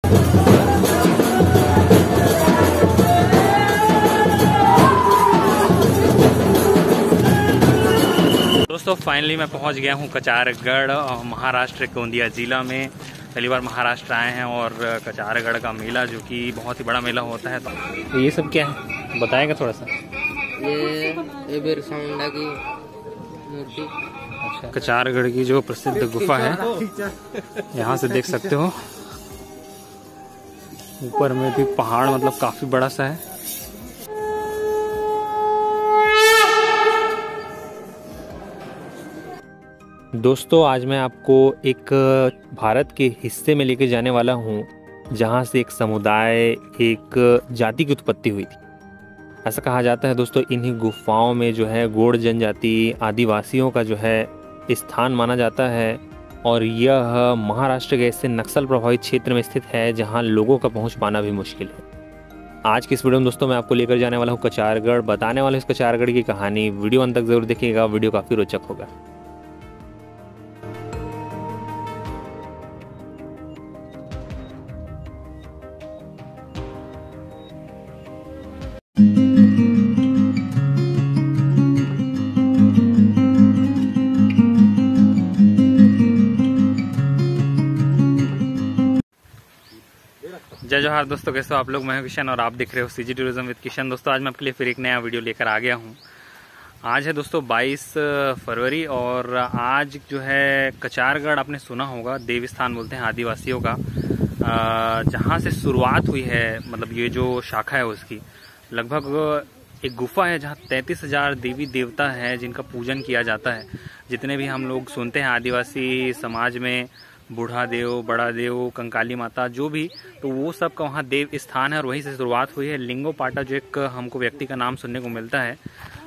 दोस्तों फाइनली मैं पहुंच गया हूं कचारगढ़, महाराष्ट्र के गोंदिया ज़िला में। पहली बार महाराष्ट्र आए हैं और कचारगढ़ का मेला जो कि बहुत ही बड़ा मेला होता है। तो ये सब क्या है बताएगा थोड़ा सा? ये बिरसा मुंडा की मूर्ति। अच्छा, कचारगढ़ की जो प्रसिद्ध गुफा है यहाँ से देख सकते हो। ऊपर में भी पहाड़ मतलब काफी बड़ा सा है। दोस्तों आज मैं आपको एक भारत के हिस्से में लेके जाने वाला हूँ जहाँ से एक समुदाय, एक जाति की उत्पत्ति हुई थी। ऐसा कहा जाता है दोस्तों इन्हीं गुफाओं में जो है गोंड जनजाति आदिवासियों का जो है स्थान माना जाता है। और यह महाराष्ट्र के ऐसे नक्सल प्रभावित क्षेत्र में स्थित है जहाँ लोगों का पहुँच पाना भी मुश्किल है। आज की इस वीडियो में दोस्तों मैं आपको लेकर जाने वाला हूँ कचारगढ़, बताने वाला हूँ इस कचारगढ़ की कहानी। वीडियो अंत तक जरूर देखिएगा, वीडियो काफ़ी रोचक होगा। जय जोहार दोस्तों, कैसे हो आप लोग? मैं हूं किशन और आप देख रहे हो सीजी टूरिज्म विद किशन। दोस्तों आज मैं आपके लिए फिर एक नया वीडियो लेकर आ गया हूं। आज है दोस्तों 22 फरवरी और आज जो है कचारगढ़ आपने सुना होगा, देव स्थान बोलते हैं आदिवासियों का, जहां से शुरुआत हुई है। मतलब ये जो शाखा है उसकी लगभग एक गुफा है जहां 33,000 देवी देवता है जिनका पूजन किया जाता है। जितने भी हम लोग सुनते हैं आदिवासी समाज में, बूढ़ा देव, बड़ा देव, कंकाली माता, जो भी, तो वो सब का वहाँ देव स्थान है और वहीं से शुरुआत हुई है। लिंगोपाटा जो एक हमको व्यक्ति का नाम सुनने को मिलता है,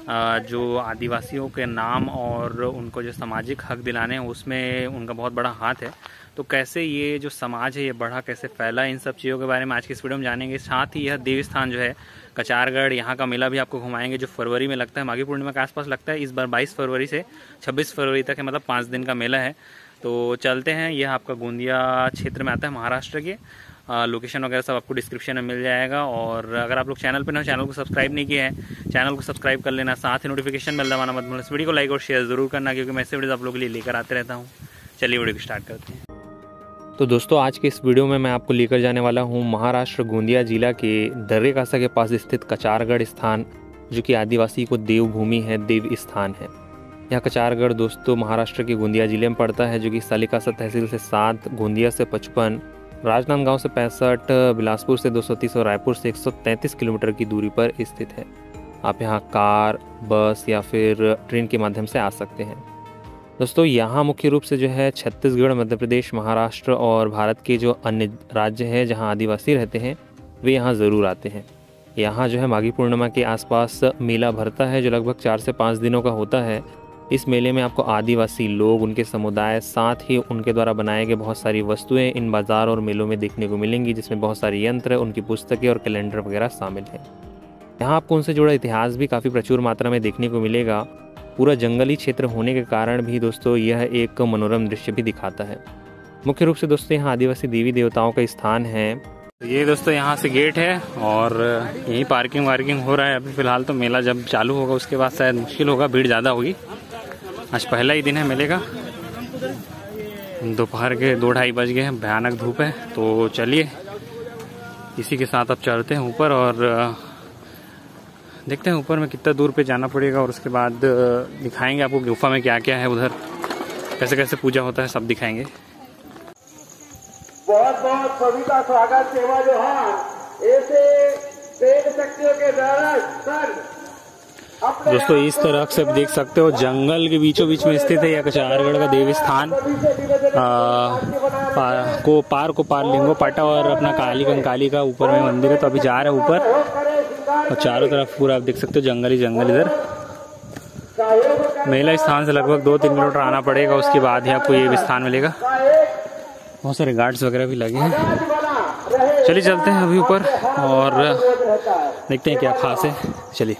जो आदिवासियों के नाम और उनको जो सामाजिक हक दिलाने हैं उसमें उनका बहुत बड़ा हाथ है। तो कैसे ये जो समाज है ये बढ़ा, कैसे फैला, इन सब चीज़ों के बारे में आज की इस वीडियो में जानेंगे। साथ ही यह देव स्थान जो है कचारगढ़, यहाँ का मेला भी आपको घुमाएंगे जो फरवरी में लगता है, माघी पूर्णिमा के आसपास लगता है। इस बार 22 फरवरी से 26 फरवरी तक है, मतलब 5 दिन का मेला है। तो चलते हैं, यह आपका गोंदिया क्षेत्र में आता है महाराष्ट्र के। लोकेशन वगैरह सब आपको डिस्क्रिप्शन में मिल जाएगा। और अगर आप लोग चैनल पर ना हो, चैनल को सब्सक्राइब नहीं किया है, चैनल को सब्सक्राइब कर लेना, साथ ही नोटिफिकेशन बेल दबाना मत भूलना। इस वीडियो को लाइक और शेयर जरूर करना क्योंकि मैं ऐसे वीडियो आप लोगों के लिए लेकर आते रहता हूँ। चलिए वीडियो को स्टार्ट करते हैं। तो दोस्तों आज के इस वीडियो में मैं आपको लेकर जाने वाला हूँ महाराष्ट्र गोंदिया जिला के दर्रेकासा के पास स्थित कचारगढ़ स्थान, जो कि आदिवासी को देवभूमि है, देव स्थान है। यह कचारगढ़ दोस्तों महाराष्ट्र के गोंदिया जिले में पड़ता है, जो कि सालिकासा तहसील से 7, गोंदिया से 55, राजनांदगांव से 65, बिलासपुर से 230 और रायपुर से 133 किलोमीटर की दूरी पर स्थित है। आप यहाँ कार, बस या फिर ट्रेन के माध्यम से आ सकते हैं। दोस्तों यहाँ मुख्य रूप से जो है छत्तीसगढ़, मध्य प्रदेश, महाराष्ट्र और भारत के जो अन्य राज्य हैं जहाँ आदिवासी रहते हैं वे यहाँ ज़रूर आते हैं। यहाँ जो है माघी पूर्णिमा के आसपास मेला भरता है जो लगभग 4 से 5 दिनों का होता है। इस मेले में आपको आदिवासी लोग, उनके समुदाय, साथ ही उनके द्वारा बनाए गए बहुत सारी वस्तुएं इन बाज़ार और मेलों में देखने को मिलेंगी, जिसमें बहुत सारे यंत्र, उनकी पुस्तकें और कैलेंडर वगैरह शामिल हैं। यहाँ आपको उनसे जुड़ा इतिहास भी काफ़ी प्रचुर मात्रा में देखने को मिलेगा। पूरा जंगली क्षेत्र होने के कारण भी दोस्तों यह एक मनोरम दृश्य भी दिखाता है। मुख्य रूप से दोस्तों यहाँ आदिवासी देवी देवताओं का स्थान है। ये दोस्तों यहाँ से गेट है और यही पार्किंग वार्किंग हो रहा है अभी फ़िलहाल। तो मेला जब चालू होगा उसके बाद शायद मुश्किल होगा, भीड़ ज़्यादा होगी। आज पहला ही दिन है मेले का। दोपहर के 2-2:30 बज गए हैं, भयानक धूप है। तो चलिए इसी के साथ अब चलते हैं ऊपर और देखते हैं ऊपर में कितना दूर पे जाना पड़ेगा और उसके बाद दिखाएंगे आपको गुफा में क्या क्या है, उधर कैसे कैसे पूजा होता है, सब दिखाएंगे। बहुत बहुत सभी का स्वागत। सेवा जोहार। ऐसे तेज शक्तियों के सर दोस्तों इस तरफ से आप देख सकते हो जंगल के बीचों बीच में स्थित है यह कचारगढ़ का देव स्थान। पार लिंगोपाटा और अपना काली कंकाली का ऊपर में मंदिर है। तो अभी जा रहे हैं ऊपर और चारों तरफ पूरा आप देख सकते हो जंगल ही जंगल। इधर मेला स्थान से लगभग 2-3 किलोमीटर आना पड़ेगा, उसके बाद ही आपको ये स्थान मिलेगा। बहुत सारे गार्ड्स वगैरह भी लगे हैं। चलिए चलते हैं अभी ऊपर और देखते हैं क्या खास है। चलिए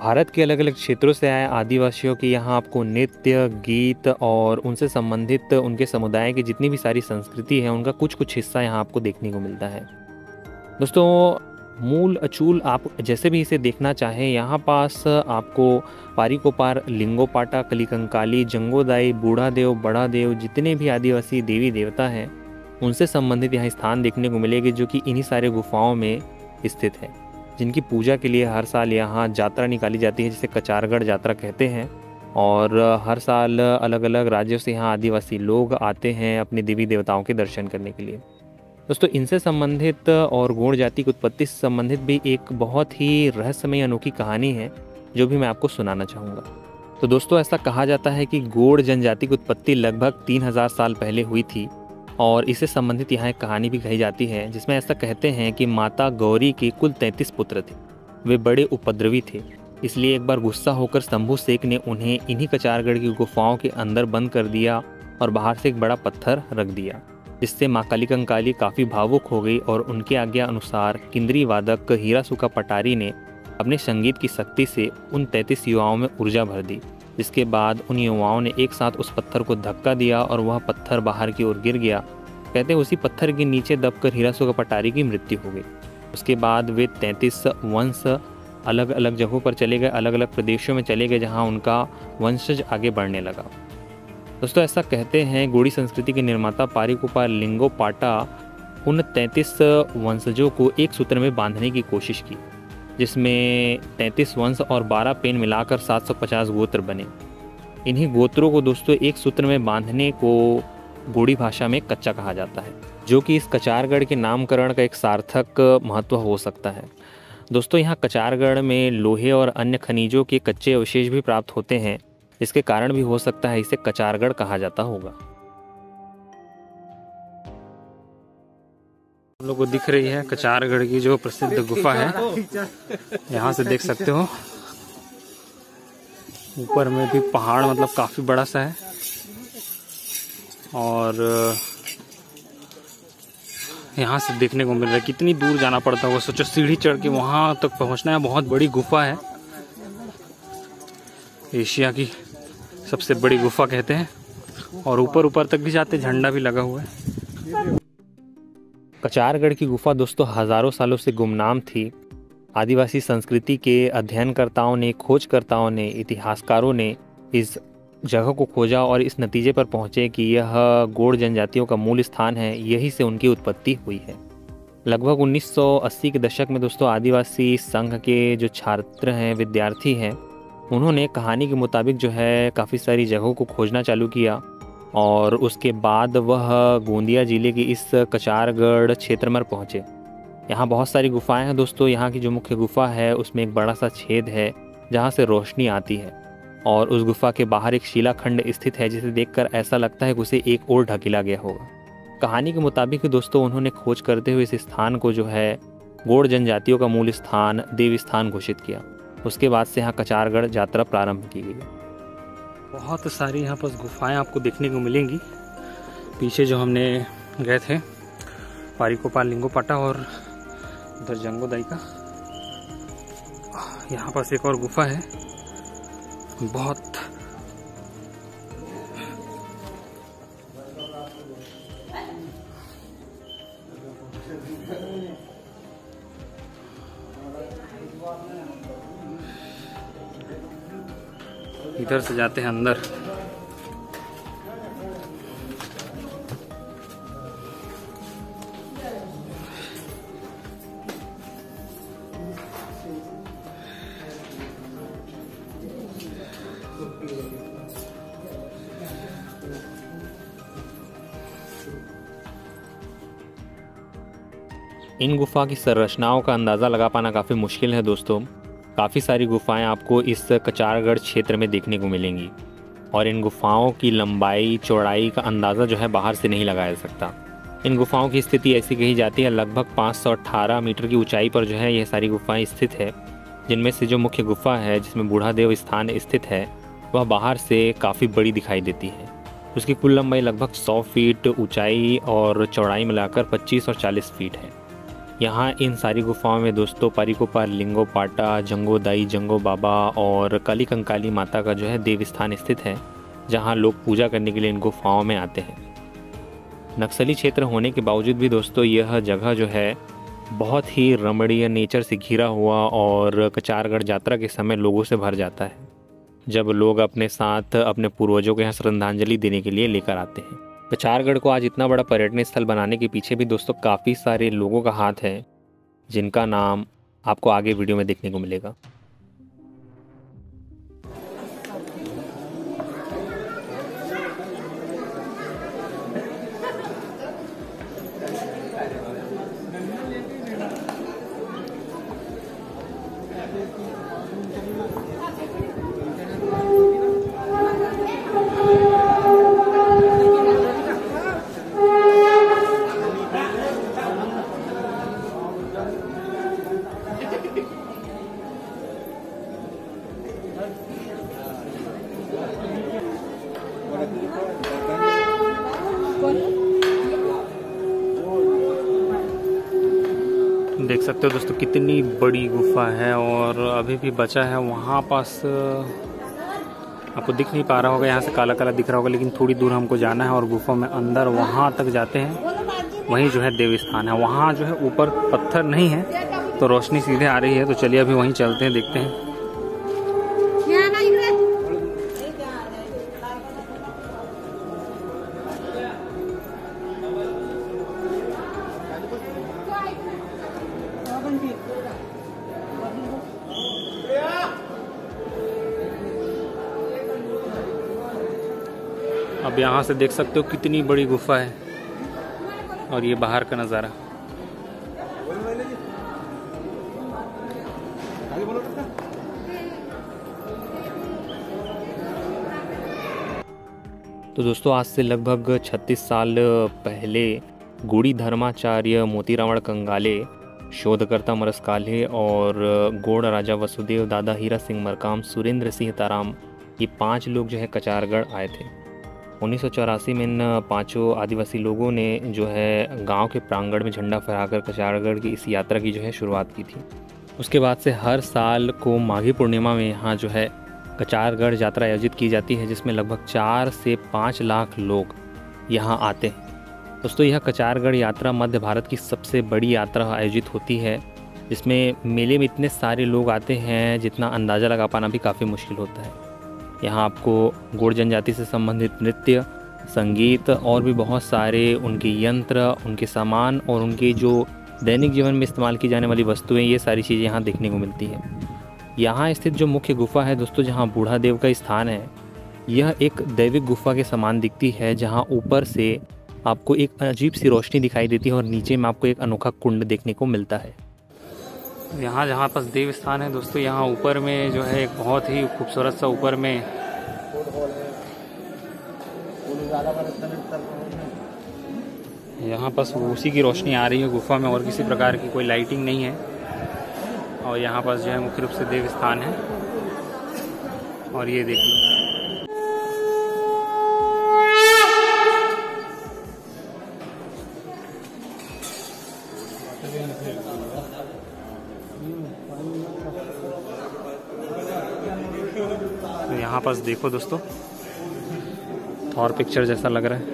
भारत के अलग अलग क्षेत्रों से आए आदिवासियों की यहाँ आपको नृत्य, गीत और उनसे संबंधित उनके समुदाय की जितनी भी सारी संस्कृति है उनका कुछ कुछ हिस्सा यहाँ आपको देखने को मिलता है। दोस्तों, मूल अचूल आप जैसे भी इसे देखना चाहें, यहाँ पास आपको पारिकोपार, लिंगोपाटा, कलिकंकाली, जंगोदाई, बूढ़ा देव, बड़ा देव, जितने भी आदिवासी देवी देवता हैं उनसे संबंधित यहाँ स्थान देखने को मिलेगी, जो कि इन्हीं सारे गुफाओं में स्थित है, जिनकी पूजा के लिए हर साल यहाँ यात्रा निकाली जाती है, जिसे कचारगढ़ यात्रा कहते हैं। और हर साल अलग अलग राज्यों से यहाँ आदिवासी लोग आते हैं अपने देवी देवताओं के दर्शन करने के लिए। दोस्तों, इनसे संबंधित और गौड़ जाति की उत्पत्ति से संबंधित भी एक बहुत ही रहस्यमय अनोखी कहानी है, जो भी मैं आपको सुनाना चाहूँगा। तो दोस्तों, ऐसा कहा जाता है कि गौड़ जनजाति की उत्पत्ति लगभग 3000 साल पहले हुई थी, और इससे संबंधित यहाँ एक कहानी भी कही जाती है, जिसमें ऐसा कहते हैं कि माता गौरी के कुल 33 पुत्र थे। वे बड़े उपद्रवी थे, इसलिए एक बार गुस्सा होकर शंभू शेख ने उन्हें इन्हीं कचारगढ़ की गुफाओं के अंदर बंद कर दिया और बाहर से एक बड़ा पत्थर रख दिया, जिससे माँ कलिकंकाली काफ़ी भावुक हो गई और उनके आज्ञा अनुसार किंद्री वादक हीरासुका पटारी ने अपने संगीत की शक्ति से उन 33 युवाओं में ऊर्जा भर दी, जिसके बाद उन युवाओं ने एक साथ उस पत्थर को धक्का दिया और वह पत्थर बाहर की ओर गिर गया। कहते हैं उसी पत्थर के नीचे दबकर हीरासुका पटारी की मृत्यु हो गई। उसके बाद वे 33 वंश अलग अलग जगहों पर चले गए, अलग अलग प्रदेशों में चले गए, जहाँ उनका वंशज आगे बढ़ने लगा। दोस्तों, ऐसा कहते हैं गौड़ी संस्कृति के निर्माता पारिकोपार लिंगोपाटा उन 33 वंशजों को एक सूत्र में बांधने की कोशिश की, जिसमें 33 वंश और 12 पेन मिलाकर 750 गोत्र बने। इन्हीं गोत्रों को दोस्तों एक सूत्र में बांधने को गौड़ी भाषा में कच्चा कहा जाता है, जो कि इस कचारगढ़ के नामकरण का एक सार्थक महत्व हो सकता है। दोस्तों, यहाँ कचारगढ़ में लोहे और अन्य खनिजों के कच्चे अवशेष भी प्राप्त होते हैं, जिसके कारण भी हो सकता है इसे कचारगढ़ कहा जाता होगा। हम लोग को दिख रही है कचारगढ़ की जो प्रसिद्ध गुफा है, यहाँ से देख सकते हो। ऊपर में भी पहाड़ मतलब काफी बड़ा सा है, और यहाँ से देखने को मिल रहा है। कितनी दूर जाना पड़ता होगा, सोचो सीढ़ी चढ़ के वहां तक पहुंचना है। बहुत बड़ी गुफा है, एशिया की सबसे बड़ी गुफा कहते हैं, और ऊपर तक भी जाते, झंडा भी लगा हुआ है। कचारगढ़ की गुफा दोस्तों हजारों सालों से गुमनाम थी। आदिवासी संस्कृति के अध्ययनकर्ताओं ने, खोजकर्ताओं ने, इतिहासकारों ने इस जगह को खोजा और इस नतीजे पर पहुंचे कि यह गौड़ जनजातियों का मूल स्थान है, यहीं से उनकी उत्पत्ति हुई है। लगभग 1980 के दशक में दोस्तों आदिवासी संघ के जो छात्र हैं, विद्यार्थी हैं, उन्होंने कहानी के मुताबिक जो है काफ़ी सारी जगहों को खोजना चालू किया, और उसके बाद वह गोंदिया जिले के इस कचारगढ़ क्षेत्र में पहुँचे। यहाँ बहुत सारी गुफाएं हैं दोस्तों। यहाँ की जो मुख्य गुफा है उसमें एक बड़ा सा छेद है जहाँ से रोशनी आती है, और उस गुफा के बाहर एक शिलाखंड स्थित है, जिसे देखकर ऐसा लगता है कि उसे एक और ढकेला गया होगा। कहानी के मुताबिक दोस्तों उन्होंने खोज करते हुए इस स्थान को जो है गौड़ जनजातियों का मूल स्थान, देव स्थान घोषित किया। उसके बाद से यहाँ कचारगढ़ यात्रा प्रारंभ की गई। बहुत सारी यहाँ पर गुफाएं आपको देखने को मिलेंगी। पीछे जो हमने गए थे पारिकोपार लिंगोपाटा और उधर जंगोदाई का, यहाँ पास एक और गुफा है। बहुत इधर से जाते हैं अंदर। इन गुफा की संरचनाओं का अंदाज़ा लगा पाना काफ़ी मुश्किल है दोस्तों। काफ़ी सारी गुफाएं आपको इस कचारगढ़ क्षेत्र में देखने को मिलेंगी, और इन गुफाओं की लंबाई चौड़ाई का अंदाज़ा जो है बाहर से नहीं लगाया जा सकता। इन गुफाओं की स्थिति ऐसी कही जाती है, लगभग 518 मीटर की ऊंचाई पर जो है यह सारी गुफाएं स्थित है, जिनमें से जो मुख्य गुफा है जिसमें बूढ़ा देव स्थान स्थित है वह बाहर से काफ़ी बड़ी दिखाई देती है। उसकी कुल लंबाई लगभग 100 फीट ऊंचाई और चौड़ाई मिलाकर 25 और 40 फीट है। यहाँ इन सारी गुफाओं में दोस्तों पारिकोपार, लिंगो पाटा, जंगो दाई, जंगो बाबा और काली कंकाली माता का जो है देव स्थान स्थित है, जहाँ लोग पूजा करने के लिए इन गुफाओं में आते हैं। नक्सली क्षेत्र होने के बावजूद भी दोस्तों यह जगह जो है बहुत ही रमणीय, नेचर से घिरा हुआ और कचारगढ़ यात्रा के समय लोगों से भर जाता है, जब लोग अपने साथ अपने पूर्वजों के यहाँ श्रद्धांजलि देने के लिए लेकर आते हैं। कचारगढ़ को आज इतना बड़ा पर्यटन स्थल बनाने के पीछे भी दोस्तों काफ़ी सारे लोगों का हाथ है, जिनका नाम आपको आगे वीडियो में देखने को मिलेगा। देख सकते हो दोस्तों कितनी बड़ी गुफा है और अभी भी बचा है। वहाँ पास आपको दिख नहीं पा रहा होगा, यहाँ से काला काला दिख रहा होगा, लेकिन थोड़ी दूर हमको जाना है और गुफा में अंदर वहाँ तक जाते हैं। वहीं जो है देव स्थान है। वहाँ जो है ऊपर पत्थर नहीं है तो रोशनी सीधे आ रही है, तो चलिए अभी वहीं चलते हैं, देखते हैं। अब यहाँ से देख सकते हो कितनी बड़ी गुफा है और ये बाहर का नज़ारा। तो दोस्तों आज से लगभग 36 साल पहले गुड़ी धर्माचार्य, मोतीरावण कंगाले, शोधकर्ता मरसकाले और गोड़ राजा वसुदेव, दादा हीरा सिंह मरकाम, सुरेंद्र सिंह ताराम, ये 5 लोग जो है कचारगढ़ आए थे। 1984 में इन 5 आदिवासी लोगों ने जो है गांव के प्रांगण में झंडा फहराकर कचारगढ़ की इस यात्रा की जो है शुरुआत की थी। उसके बाद से हर साल को माघी पूर्णिमा में यहाँ जो है कचारगढ़ यात्रा आयोजित की जाती है, जिसमें लगभग 4 से 5 लाख लोग यहाँ आते हैं। दोस्तों यह कचारगढ़ यात्रा मध्य भारत की सबसे बड़ी यात्रा आयोजित होती है, जिसमें मेले में इतने सारे लोग आते हैं जितना अंदाज़ा लगा पाना भी काफ़ी मुश्किल होता है। यहाँ आपको गोड़ जनजाति से संबंधित नृत्य, संगीत और भी बहुत सारे उनके यंत्र, उनके सामान और उनके जो दैनिक जीवन में इस्तेमाल की जाने वाली वस्तुएं, ये सारी चीज़ें यहाँ देखने को मिलती हैं। यहाँ स्थित जो मुख्य गुफा है दोस्तों, जहाँ बूढ़ा देव का स्थान है, यह एक दैविक गुफा के समान दिखती है, जहाँ ऊपर से आपको एक अजीब सी रोशनी दिखाई देती है और नीचे में आपको एक अनोखा कुंड देखने को मिलता है। यहाँ जहाँ पास देव स्थान है दोस्तों, यहाँ ऊपर में जो है एक बहुत ही खूबसूरत सा ऊपर में यहाँ पास उसी की रोशनी आ रही है गुफा में, और किसी प्रकार की कोई लाइटिंग नहीं है। और यहाँ पास जो है मुख्य रूप से देव स्थान है। और ये देख लो, तो यहाँ पास देखो दोस्तों, और पिक्चर जैसा लग रहा है।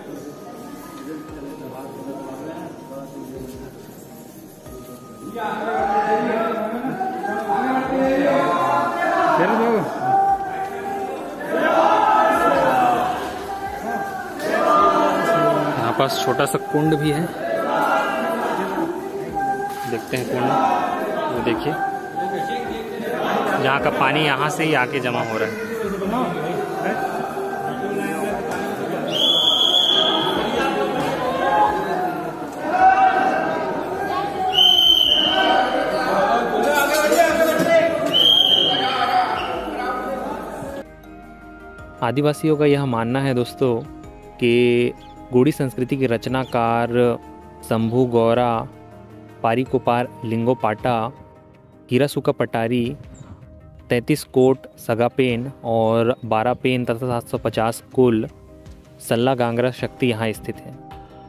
यहाँ पास छोटा सा कुंड भी है, देखते हैं कुंड। वो देखिए, यहाँ का पानी यहाँ से ही आके जमा हो रहा है। आदिवासियों का यह मानना है दोस्तों कि गोड़ी संस्कृति के रचनाकार शंभू गौरा, पारिकोपार, लिंगो पाटा, हीरासुका पटारी, 33 कोट सगापेन और 12 पेन तथा 750 कुल सल्ला गांगरा शक्ति यहाँ स्थित है।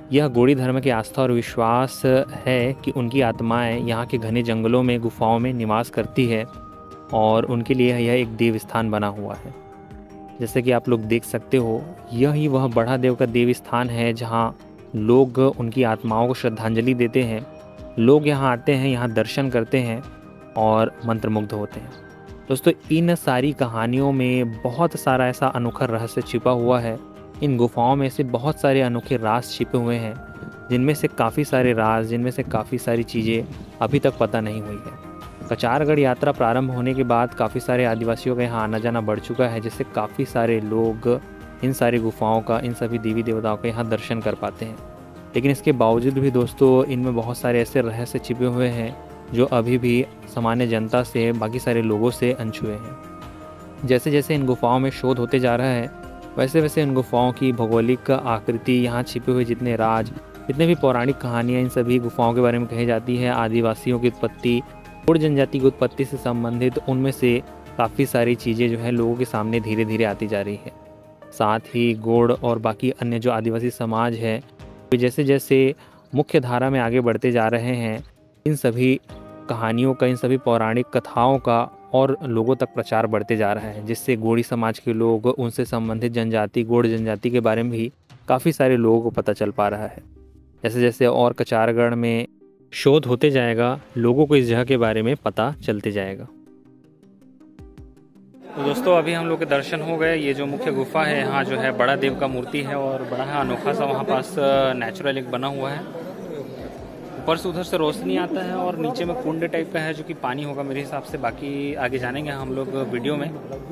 यह गोड़ी धर्म की आस्था और विश्वास है कि उनकी आत्माएं यहाँ के घने जंगलों में गुफाओं में निवास करती है और उनके लिए यह एक देव स्थान बना हुआ है। जैसे कि आप लोग देख सकते हो, यही वह बड़ा देव का देव स्थान है जहाँ लोग उनकी आत्माओं को श्रद्धांजलि देते हैं। लोग यहाँ आते हैं, यहाँ दर्शन करते हैं और मंत्रमुग्ध होते हैं। दोस्तों, इन सारी कहानियों में बहुत सारा ऐसा अनोखा रहस्य छिपा हुआ है। इन गुफाओं में से बहुत सारे अनोखे राज छिपे हुए हैं, जिनमें से काफ़ी सारे राज, जिनमें से काफ़ी सारी चीज़ें अभी तक पता नहीं हुई है। कचारगढ़ यात्रा प्रारंभ होने के बाद काफ़ी सारे आदिवासियों का यहाँ आना जाना बढ़ चुका है, जिससे काफ़ी सारे लोग इन सारी गुफाओं का, इन सभी देवी देवताओं का यहाँ दर्शन कर पाते हैं। लेकिन इसके बावजूद भी दोस्तों, इनमें बहुत सारे ऐसे रहस्य छिपे हुए हैं जो अभी भी सामान्य जनता से, बाकी सारे लोगों से अनछुए हैं। जैसे जैसे इन गुफाओं में शोध होते जा रहा है, वैसे वैसे इन गुफाओं की भौगोलिक आकृति, यहाँ छिपे हुए जितने राज, जितने भी पौराणिक कहानियाँ इन सभी गुफाओं के बारे में कही जाती है, आदिवासियों की उत्पत्ति, गोंड जनजाति की उत्पत्ति से संबंधित, उनमें से काफ़ी सारी चीज़ें जो है लोगों के सामने धीरे धीरे आती जा रही है। साथ ही गोंड और बाकी अन्य जो आदिवासी समाज है, जैसे जैसे मुख्य धारा में आगे बढ़ते जा रहे हैं, इन सभी कहानियों का, इन सभी पौराणिक कथाओं का और लोगों तक प्रचार बढ़ते जा रहा है, जिससे गोड़ी समाज के लोग, उनसे संबंधित जनजाति, गोंड जनजाति के बारे में भी काफ़ी सारे लोगों को पता चल पा रहा है। जैसे जैसे और कचारगढ़ में शोध होते जाएगा, लोगों को इस जगह के बारे में पता चलते जाएगा। तो दोस्तों, अभी हम लोग के दर्शन हो गए। ये जो मुख्य गुफा है, यहाँ जो है बड़ा देव का मूर्ति है और बड़ा अनोखा सा वहाँ पास नेचुरल एक बना हुआ है। ऊपर से उधर से रोशनी आता है और नीचे में कुंड टाइप का है, जो कि पानी होगा मेरे हिसाब से। बाकी आगे जानेंगे हम लोग वीडियो में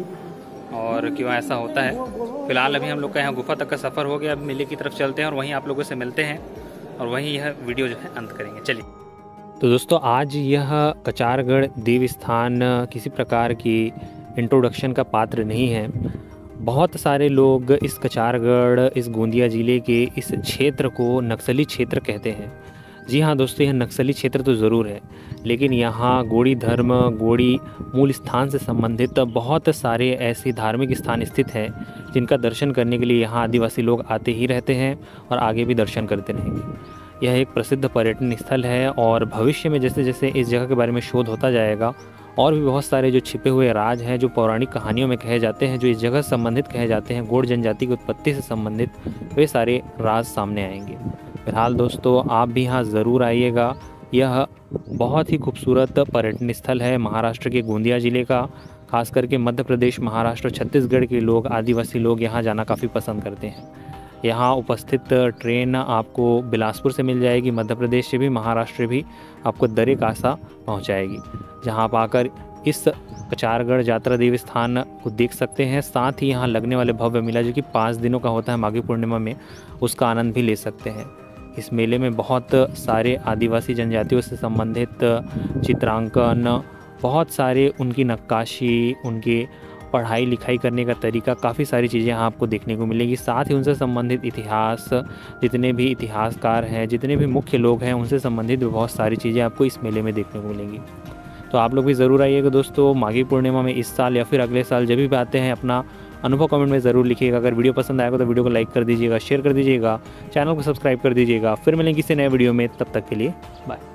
और क्यों ऐसा होता है। फिलहाल अभी हम लोग का यहाँ गुफा तक का सफ़र हो गया। अब मेले की तरफ चलते हैं और वहीं आप लोगों से मिलते हैं और वहीं यह वीडियो जो है अंत करेंगे। चलिए। तो दोस्तों, आज यह कचारगढ़ देव स्थान किसी प्रकार की इंट्रोडक्शन का पात्र नहीं है। बहुत सारे लोग इस कचारगढ़, इस गोंदिया ज़िले के इस क्षेत्र को नक्सली क्षेत्र कहते हैं। जी हाँ दोस्तों, यह नक्सली क्षेत्र तो ज़रूर है, लेकिन यहाँ गोड़ी धर्म, गोड़ी मूल स्थान से संबंधित बहुत सारे ऐसे धार्मिक स्थान स्थित हैं, जिनका दर्शन करने के लिए यहाँ आदिवासी लोग आते ही रहते हैं और आगे भी दर्शन करते रहेंगे। यह एक प्रसिद्ध पर्यटन स्थल है और भविष्य में जैसे जैसे इस जगह के बारे में शोध होता जाएगा, और भी बहुत सारे जो छिपे हुए राज हैं, जो पौराणिक कहानियों में कहे जाते हैं, जो इस जगह से संबंधित कहे जाते हैं, गोंड जनजाति की उत्पत्ति से संबंधित, वे सारे राज सामने आएंगे। फिलहाल दोस्तों, आप भी यहाँ ज़रूर आइएगा। यह बहुत ही खूबसूरत पर्यटन स्थल है महाराष्ट्र के गोंदिया ज़िले का। खास करके मध्य प्रदेश, महाराष्ट्र, छत्तीसगढ़ के लोग, आदिवासी लोग यहाँ जाना काफ़ी पसंद करते हैं। यहाँ उपस्थित ट्रेन आपको बिलासपुर से मिल जाएगी, मध्य प्रदेश से भी, महाराष्ट्र से भी आपको दरे कासा पहुँचाएगी, जहाँ आप आकर इस कचारगढ़ यात्रा देव स्थान को देख सकते हैं। साथ ही यहाँ लगने वाले भव्य मेला, जो कि 5 दिनों का होता है माघी पूर्णिमा में, उसका आनंद भी ले सकते हैं। इस मेले में बहुत सारे आदिवासी जनजातियों से संबंधित चित्रांकन, बहुत सारे उनकी नक्काशी, उनके पढ़ाई लिखाई करने का तरीका, काफ़ी सारी चीज़ें यहाँ आपको देखने को मिलेगी। साथ ही उनसे संबंधित इतिहास, जितने भी इतिहासकार हैं, जितने भी मुख्य लोग हैं, उनसे संबंधित बहुत सारी चीज़ें आपको इस मेले में देखने को मिलेंगी। तो आप लोग भी ज़रूर आइएगा दोस्तों, माघी पूर्णिमा में इस साल या फिर अगले साल जब भी आते हैं। अपना अनुभव कमेंट में ज़रूर लिखिएगा। अगर वीडियो पसंद आएगा तो वीडियो को लाइक कर दीजिएगा, शेयर कर दीजिएगा, चैनल को सब्सक्राइब कर दीजिएगा। फिर मिलेंगे किसी नए वीडियो में, तब तक के लिए बाय।